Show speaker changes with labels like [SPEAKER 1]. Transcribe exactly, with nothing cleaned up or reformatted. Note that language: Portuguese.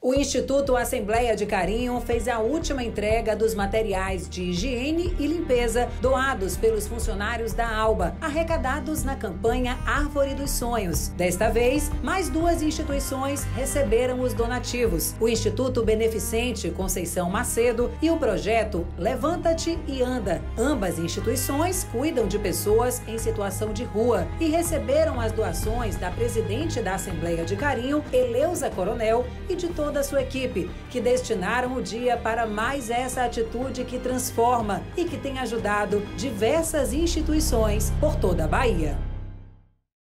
[SPEAKER 1] O Instituto Assembleia de Carinho fez a última entrega dos materiais de higiene e limpeza doados pelos funcionários da ALBA, arrecadados na campanha Árvore dos Sonhos. Desta vez, mais duas instituições receberam os donativos: o Instituto Beneficente Conceição Macedo e o projeto Levanta-te e Anda. Ambas instituições cuidam de pessoas em situação de rua e receberam as doações da presidente da Assembleia de Carinho, Eleusa Coronel, e de toda a sua equipe, que destinaram o dia para mais essa atitude que transforma e que tem ajudado diversas instituições por toda a Bahia.